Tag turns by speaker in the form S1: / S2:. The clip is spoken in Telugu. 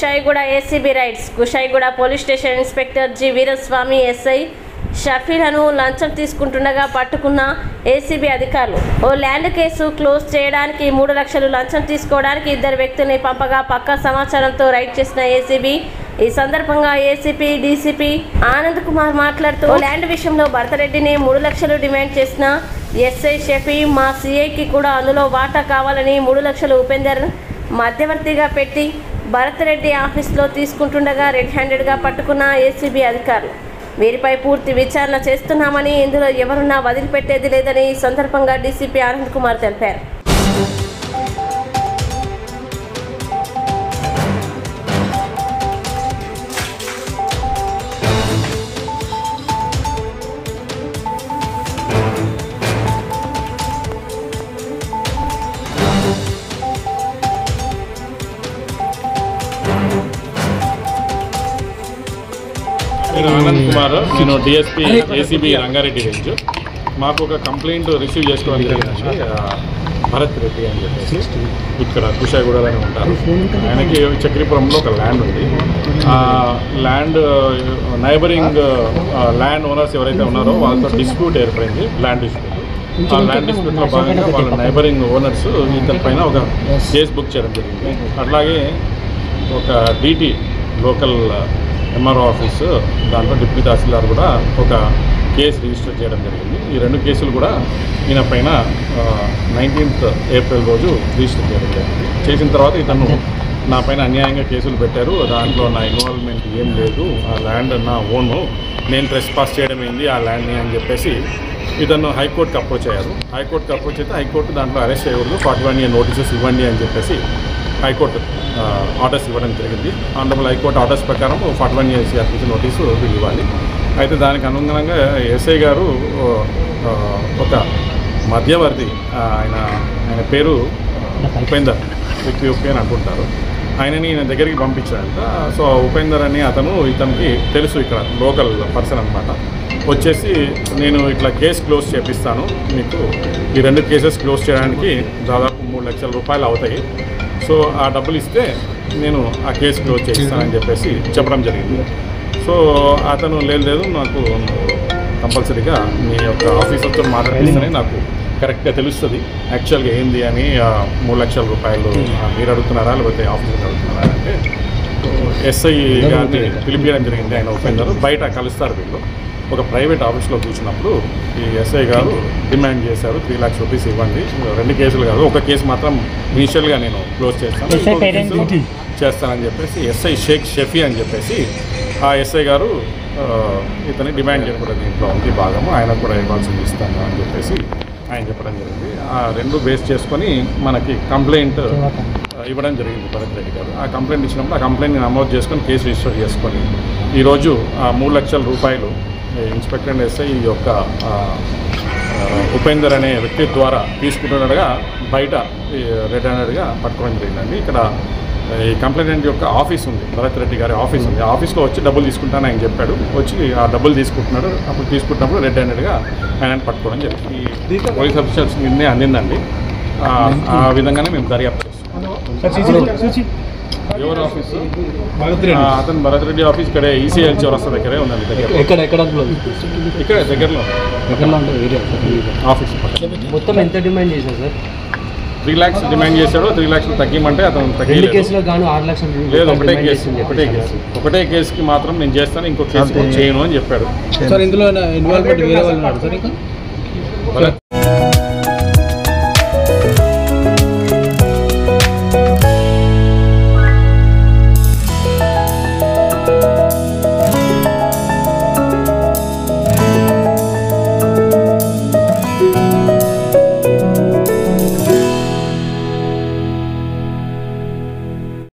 S1: Kushaiguda ACB raids. Kushaiguda police station inspector G Veeraswamy SI షఫీలను లంచం తీసుకుంటుండగా పట్టుకున్న ఏసీబీ అధికారులు. ఓ ల్యాండ్ కేసు క్లోజ్ చేయడానికి 3 లక్షలు లంచం తీసుకోవడానికి 2 వ్యక్తుల్ని పంపగా పక్కా సమాచారంతో రైడ్ చేసిన ఏసీబీ. ఈ సందర్భంగా ఏసీపీ డీసీపీ ఆనంద్ కుమార్ మాట్లాడుతూ ల్యాండ్ విషయంలో భరతరెడ్డిని 3 లక్షలు డిమాండ్ చేసిన ఎస్ఐ షఫీ మా సీఐకి కూడా అందులో వాటా కావాలని 3 లక్షలు ఉపేందర్ మధ్యవర్తిగా పెట్టి భరతరెడ్డి ఆఫీస్లో తీసుకుంటుండగా రెడ్ హ్యాండెడ్గా పట్టుకున్న ఏసీబీ అధికారులు. వీరిపై పూర్తి విచారణ చేస్తున్నామని, ఇందులో ఎవరున్నా వదిలిపెట్టేది లేదని ఈ సందర్భంగా డీసీపీ ఆనంద్ కుమార్ తెలిపారు.
S2: నేను ఆనంద్ కుమార్, నేను డిఎస్పీ ఏసీబీ రంగారెడ్డి రేంజ్. మాకు ఒక కంప్లైంట్ రిసీవ్ చేసుకోవడం జరిగిందండి. భరత్ రెడ్డి అని చెప్పేసి ఇక్కడ కుషాయిగూడలోనే ఉంటారు. ఆయనకి చక్రీపురంలో ఒక ల్యాండ్ ఉంది. ఆ ల్యాండ్ నైబరింగ్ ల్యాండ్ ఓనర్స్ ఎవరైతే ఉన్నారో వాళ్ళతో డిస్ప్యూట్ ఏర్పడింది, ల్యాండ్ డిస్ప్యూట్. ఆ ల్యాండ్ డిస్ప్యూట్లో భాగంగా వాళ్ళ నైబరింగ్ ఓనర్స్ ఇతని పైన ఒక కేసు బుక్ చేయడం జరిగింది. అట్లాగే ఒక డీటీ లోకల్ ఎంఆర్ఓ ఆఫీసు దాంట్లో డిప్యూటీ తహసీల్దార్ కూడా ఒక కేసు రిజిస్టర్ చేయడం జరిగింది. ఈ 2 కేసులు కూడా ఈయన పైన 19th ఏప్రిల్ రోజు రిజిస్టర్ చేయడం జరిగింది. చేసిన తర్వాత ఇతను నా పైన అన్యాయంగా కేసులు పెట్టారు, దాంట్లో నా ఇన్వాల్వ్మెంట్ ఏం లేదు, ఆ ల్యాండ్ నా ఓను, నేను ట్రెస్పాస్ చేయడం ఏంది ఆ ల్యాండ్ని అని చెప్పేసి ఇతను హైకోర్టుకి అప్రోచ్ అయ్యారు. హైకోర్టుకి అప్రోచ్ అయితే హైకోర్టు దాంట్లో అరెస్ట్ చేయకూడదు, 41 year నోటీసెస్ ఇవ్వండి అని చెప్పేసి హైకోర్టు ఆర్డర్స్ ఇవ్వడం జరిగింది. ఆనరబుల్ హైకోర్టు ఆర్డర్స్ ప్రకారం 41 years సిఆర్పిసి నోటీసు వీళ్ళు ఇవ్వాలి. అయితే దానికి అనుగుణంగా ఎస్ఐ గారు ఒక మధ్యవర్తి, ఆయన పేరు ఉపేందర్ ఉపి అని అనుకుంటారు, ఆయనని ఈయన దగ్గరికి పంపించారంట. సో ఉపేందర్ అని ఇతనికి తెలుసు, ఇక్కడ లోకల్ పర్సన్ అనమాట. వచ్చేసి నేను ఇట్లా కేసు క్లోజ్ చేపిస్తాను, మీకు ఈ 2 కేసెస్ క్లోజ్ చేయడానికి దాదాపు 3 లక్షల రూపాయలు అవుతాయి, సో ఆ డబ్బులు ఇస్తే నేను ఆ కేసు క్లోజ్ చేయిస్తానని చెప్పేసి చెప్పడం జరిగింది. సో అతను లేదు నాకు కంపల్సరీగా మీ యొక్క ఆఫీసర్తో మాట్లాడిస్తేనే నాకు కరెక్ట్గా తెలుస్తుంది యాక్చువల్గా ఏంది అని. 3 లక్షల రూపాయలు మీరు అడుగుతున్నారా లేకపోతే ఆఫీసర్ అడుగుతున్నారా అంటే ఎస్ఐ గారిని పిలిపించడం జరిగింది. ఆయన ఉపేందర్ బయట కలుస్తారు. వీళ్ళు ఒక ప్రైవేట్ ఆఫీస్లో కూర్చున్నప్పుడు ఈ ఎస్ఐ గారు డిమాండ్ చేశారు, 3 lakhs రూపీస్ ఇవ్వండి, 2 కేసులు కాదు, ఒక కేసు మాత్రం ఇనిషియల్గా నేను క్లోజ్ చేస్తానని చెప్పేసి ఎస్ఐ షేక్ షఫీ అని చెప్పేసి ఆ ఎస్ఐ గారు ఇతని డిమాండ్ చేయకూడదు, దీంట్లో ఉంది భాగము, ఆయన కూడా ఇవ్వాల్సింది ఇస్తాను అని చెప్పేసి ఆయన చెప్పడం జరిగింది. ఆ 2 బేస్ చేసుకొని మనకి కంప్లైంట్ ఇవ్వడం జరిగింది భరత్ రెడ్డి గారు. ఆ కంప్లైంట్ ఇచ్చినప్పుడు ఆ కంప్లైంట్ని నమోదు చేసుకొని కేసు రిజిస్టర్ చేసుకొని ఈరోజు ఆ 3 లక్షల రూపాయలు ఇన్స్పెక్టర్ అండ్ ఎస్ఐ యొక్క ఉపేందర్ అనే వ్యక్తి ద్వారా తీసుకుంటున్నట్టుగా బయట రెడ్ హ్యాండెడ్గా పట్టుకోవడం జరిగిందండి. ఇక్కడ ఈ కంప్లైంట్ యొక్క ఆఫీస్ ఉంది, భరత్ రెడ్డి గారి ఆఫీస్ ఉంది. ఆఫీస్లో వచ్చి డబ్బులు తీసుకుంటానని ఆయన చెప్పాడు. వచ్చి ఆ డబ్బులు తీసుకుంటున్నాడు. అప్పుడు తీసుకుంటున్నప్పుడు రెడ్ హ్యాండెడ్గా ఆయన పట్టుకోవడం జరిగింది. ఈ పోలీస్ ఆఫీసర్స్ నిన్నే అందిందండి. ఆ విధంగానే మేము దర్యాప్తు చేస్తాం. ఎవరు ఆఫీసు? అతను భరత్ రెడ్డి ఆఫీస్ ఇక్కడ ఈసీఎల్ చౌరస్తా దగ్గరే ఉందండి. ఇక్కడ దగ్గరలో ఆఫీస్.
S3: మొత్తం ఎంత డిమాండ్ చేశారు సార్?
S2: 3 lakhs డిమాండ్ చేశాడు. 3 lakhs తగ్గిమంటే అతను లేదు, ఒకటే కేసుకి మాత్రం నేను చేస్తాను, ఇంకో కేసు చేయను అని చెప్పాడు.
S3: సార్ ఇందులో ఇన్వాల్వ్మెంట్ వేరే వాళ్ళు ఉన్నారు సార్ ఇంకా?